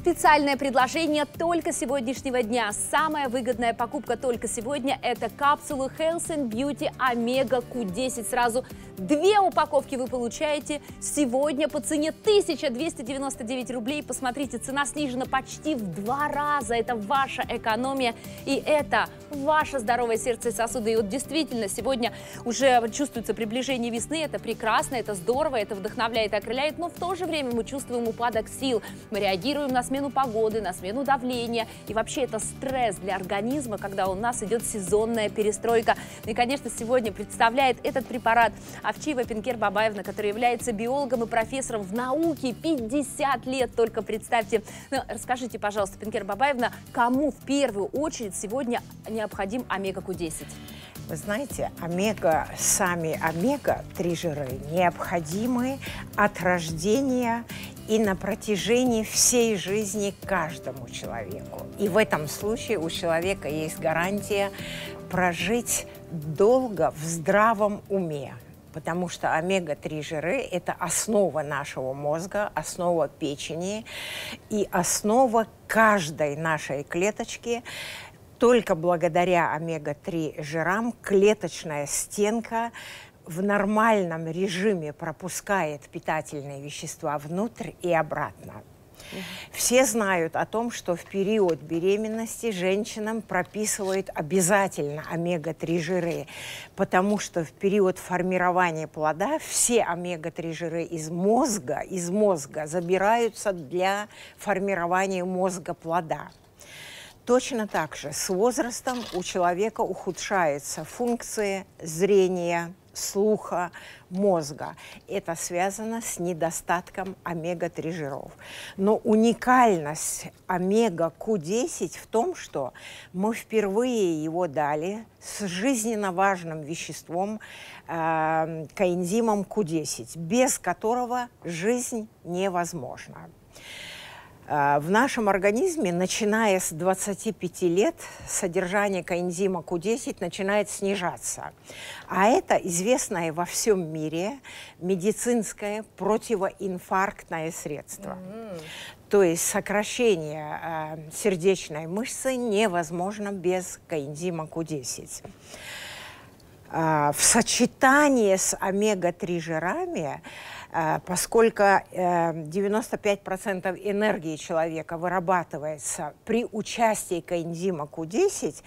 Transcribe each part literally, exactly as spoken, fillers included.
Специальное предложение только сегодняшнего дня. Самая выгодная покупка только сегодня – это капсулы Health and Beauty Omega Q десять. Сразу две упаковки вы получаете сегодня по цене тысяча двести девяносто девять рублей. Посмотрите, цена снижена почти в два раза. Это ваша экономия и это ваше здоровое сердце и сосуды. И вот действительно сегодня уже чувствуется приближение весны. Это прекрасно, это здорово, это вдохновляет и окрыляет, но в то же время мы чувствуем упадок сил. Мы реагируем на смену погоды, на смену давления. И вообще это стресс для организма, когда у нас идет сезонная перестройка. И, конечно, сегодня представляет этот препарат Овчиева Пинкер Бабаевна, которая является биологом и профессором в науке. пятьдесят лет только, представьте. Ну, расскажите, пожалуйста, Пинкер Бабаевна, кому в первую очередь сегодня необходим омега Q десять? Вы знаете, омега, сами омега три жиры необходимы от рождения и на протяжении всей жизни каждому человеку. И в этом случае у человека есть гарантия прожить долго в здравом уме. Потому что омега три жиры – это основа нашего мозга, основа печени и основа каждой нашей клеточки. Только благодаря омега три жирам клеточная стенка в нормальном режиме пропускает питательные вещества внутрь и обратно. Все знают о том, что в период беременности женщинам прописывают обязательно омега три жиры, потому что в период формирования плода все омега три жиры из мозга, из мозга забираются для формирования мозга плода. Точно так же с возрастом у человека ухудшаются функции зрения, слуха, мозга. Это связано с недостатком омега три жиров. Но уникальность омега Q десять в том, что мы впервые его дали с жизненно важным веществом, э, коэнзимом Q десять, без которого жизнь невозможна. В нашем организме, начиная с двадцати пяти лет, содержание коэнзима Q десять начинает снижаться. А это известное во всем мире медицинское противоинфарктное средство. Mm-hmm. То есть сокращение э, сердечной мышцы невозможно без коэнзима Q десять. Э, в сочетании с омега три жирами, поскольку девяносто пять процентов энергии человека вырабатывается при участии коэнзима Q десять,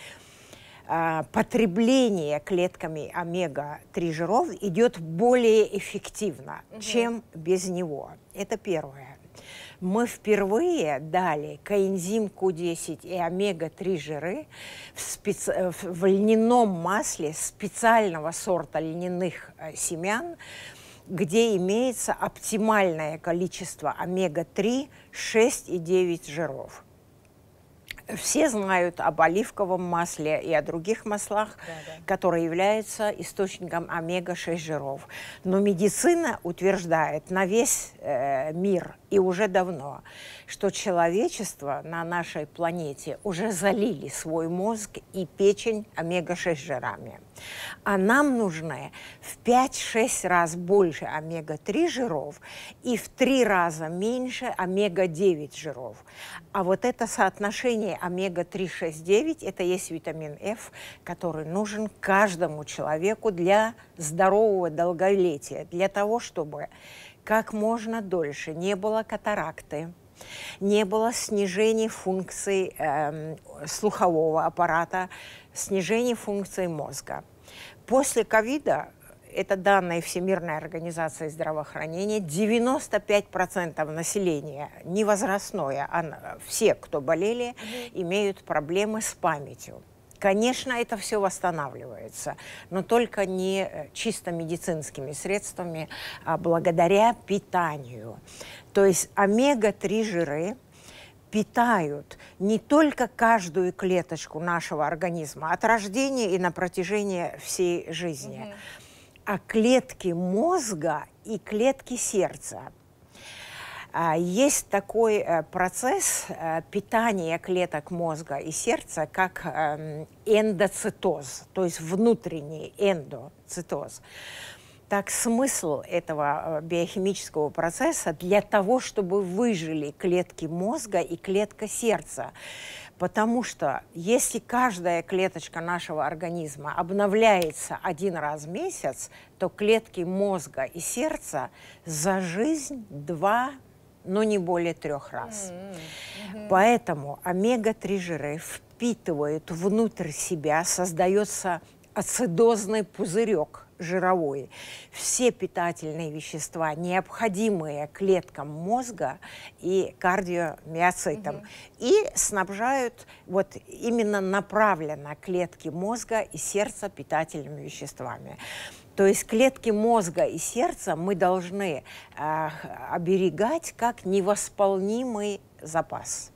потребление клетками омега три жиров идет более эффективно, угу. чем без него. Это первое. Мы впервые дали коэнзим Q десять и омега три жиры в, специ... в льняном масле специального сорта льняных семян, где имеется оптимальное количество омега три, шесть и девять жиров. Все знают об оливковом масле и о других маслах, да, да. которые являются источником омега шесть жиров. Но медицина утверждает на весь э, мир и уже давно, что человечество на нашей планете уже залили свой мозг и печень омега шесть жирами. А нам нужно в пять-шесть раз больше омега три жиров и в три раза меньше омега девять жиров. А вот это соотношение омега три, шесть, девять – это есть витамин F, который нужен каждому человеку для здорового долголетия, для того, чтобы как можно дольше не было катаракты, не было снижения функций э, слухового аппарата, снижения функций мозга. После ковида, это данные Всемирной организации здравоохранения, девяносто пять процентов населения, не возрастное, а все, кто болели, mm-hmm. имеют проблемы с памятью. Конечно, это все восстанавливается, но только не чисто медицинскими средствами, а благодаря питанию. То есть омега три жиры питают не только каждую клеточку нашего организма от рождения и на протяжении всей жизни, mm-hmm. а клетки мозга и клетки сердца. Есть такой процесс питания клеток мозга и сердца, как эндоцитоз, то есть внутренний эндоцитоз. Так смысл этого биохимического процесса для того, чтобы выжили клетки мозга и клетка сердца. Потому что если каждая клеточка нашего организма обновляется один раз в месяц, то клетки мозга и сердца за жизнь два, но не более трех раз. Mm-hmm. Поэтому омега три жиры впитывают внутрь себя, создается ацидозный пузырек жировой, все питательные вещества, необходимые клеткам мозга и кардиомиоцитам, угу. и снабжают вот именно направленно клетки мозга и сердца питательными веществами. То есть клетки мозга и сердца мы должны э, оберегать как невосполнимый запас.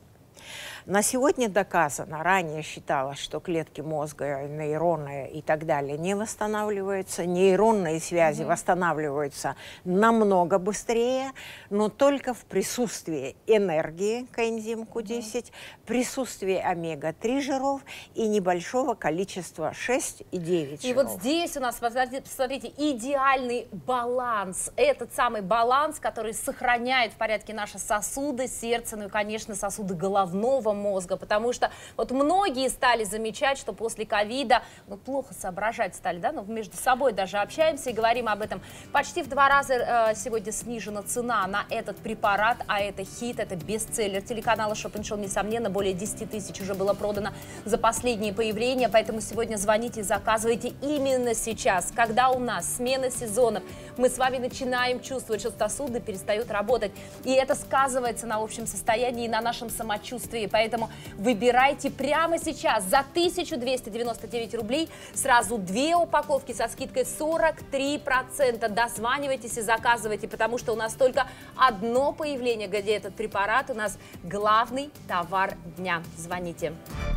На сегодня доказано, ранее считалось, что клетки мозга, нейроны и так далее не восстанавливаются, нейронные связи mm-hmm. восстанавливаются намного быстрее, но только в присутствии энергии, коэнзим ку десять, mm-hmm. присутствии омега три жиров и небольшого количества шесть и девять и жиров. И вот здесь у нас, посмотрите, идеальный баланс. Этот самый баланс, который сохраняет в порядке наши сосуды, сердце, ну и, конечно, сосуды головного мозга, потому что вот многие стали замечать, что после ковида ну, плохо соображать стали, да, ну, между собой даже общаемся и говорим об этом. Почти в два раза э, сегодня снижена цена на этот препарат, а это хит, это бестселлер телеканала Shop and Show, несомненно, более десяти тысяч уже было продано за последние появления, поэтому сегодня звоните, заказывайте именно сейчас, когда у нас смена сезонов, мы с вами начинаем чувствовать, что сосуды перестают работать, и это сказывается на общем состоянии и на нашем самочувствии. Поэтому выбирайте прямо сейчас за тысячу двести девяносто девять рублей сразу две упаковки со скидкой сорок три процента. Дозванивайтесь и заказывайте, потому что у нас только одно появление, где этот препарат у нас главный товар дня. Звоните.